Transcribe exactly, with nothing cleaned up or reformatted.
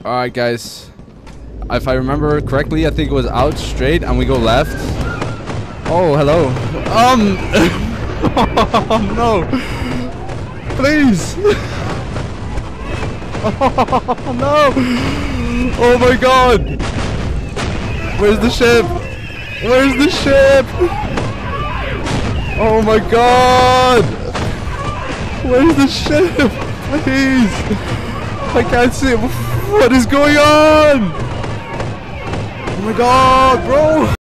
Alright, guys. If I remember correctly, I think it was out straight and we go left. Oh, hello. Um. Oh, no. Please. Oh, no. Oh, my God. Where's the ship? Where's the ship? Oh, my God. Where's the ship? Please. I can't see it. What is going on? Oh my God, bro!